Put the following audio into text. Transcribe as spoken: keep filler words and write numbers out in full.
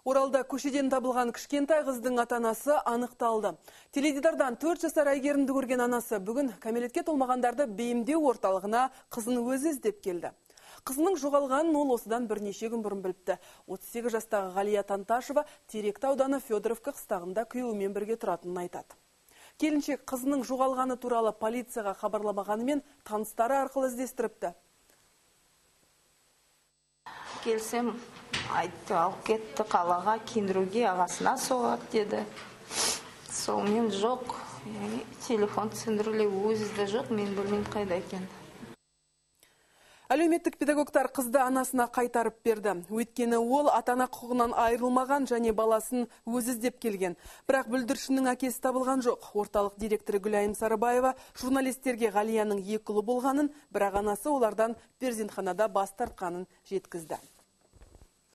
Оралда көшеден табылған кішкентай қыздың ата-анасы анықталды. Теледидардан төрт жасар әйгерімді көрген анасы бүгін кәмелетке толмағандарды бейімдеу орталығына қызын өзі іздеп келді. Қызының жоғалғанын ол осыдан бірнеше күн бұрын біліпті. отыз сегіз жастағы Ғалия Танташева Теректі ауданы Федоровка қыстағында күйеуімен бірге тұратынын айтады. Келіншек қызының жоғалғаны туралы полицияға хабарламағанымен таныстары арқылы іздестіріпті. Келсем, айтты, алып кетті қалаға, кендіруге ағасына соғады деді. Сол мен жоқ, телефон түсіндіріле өзі де жоқ, мен білмеймін қайда екен. Әлеуметтік педагогтар қызды анасына қайтарып берді. Өйткені ол ата-ана құқығынан айырылмаған және баласын өзі іздеп келген. Бірақ бүлдіршіннің әкесі табылған жоқ. Орталық директоры Гүлайым Сарыбаева журналистерге Ғалияның екі ұлы болғанын, бірақ анасы олардан перзентханада бас тартқанын жеткізді.